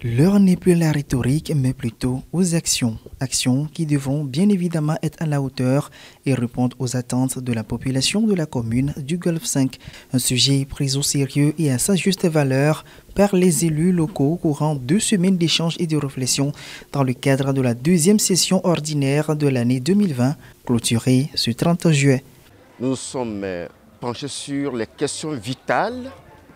L'heure n'est plus à la rhétorique, mais plutôt aux actions. Actions qui devront bien évidemment être à la hauteur et répondre aux attentes de la population de la commune du Golfe 5. Un sujet pris au sérieux et à sa juste valeur par les élus locaux courant 2 semaines d'échanges et de réflexion dans le cadre de la deuxième session ordinaire de l'année 2020, clôturée ce 30 juillet. Nous sommes penchés sur les questions vitales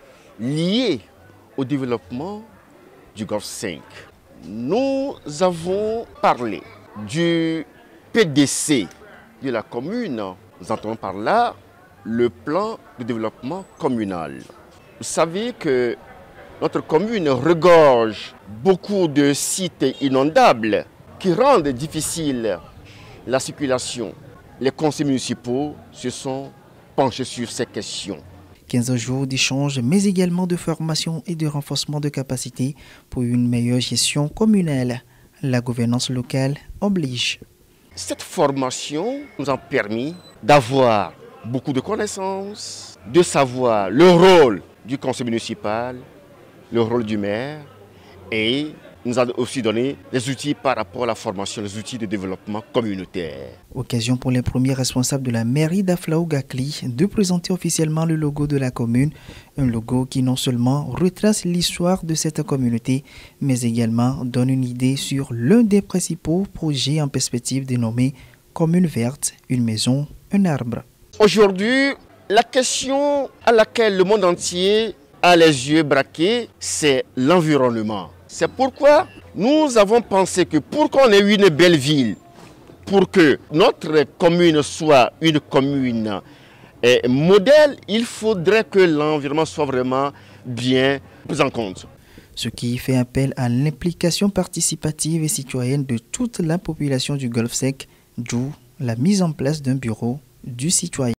liées au développement du Golfe 5. Nous avons parlé du PDC de la commune. Nous entendons par là le plan de développement communal. Vous savez que notre commune regorge beaucoup de sites inondables qui rendent difficile la circulation. Les conseils municipaux se sont penchés sur ces questions. 15 jours d'échanges, mais également de formation et de renforcement de capacités pour une meilleure gestion communale. La gouvernance locale oblige. Cette formation nous a permis d'avoir beaucoup de connaissances, de savoir le rôle du conseil municipal, le rôle du maire, et nous a aussi donné les outils par rapport à la formation, les outils de développement communautaire. Occasion pour les premiers responsables de la mairie d'Aflaou-Gakli de présenter officiellement le logo de la commune, un logo qui non seulement retrace l'histoire de cette communauté, mais également donne une idée sur l'un des principaux projets en perspective dénommé Commune verte, une maison, un arbre. Aujourd'hui, la question à laquelle le monde entier a les yeux braqués, c'est l'environnement. C'est pourquoi nous avons pensé que pour qu'on ait une belle ville, pour que notre commune soit une commune modèle, il faudrait que l'environnement soit vraiment bien pris en compte. Ce qui fait appel à l'implication participative et citoyenne de toute la population du Golfe 5, d'où la mise en place d'un bureau du citoyen.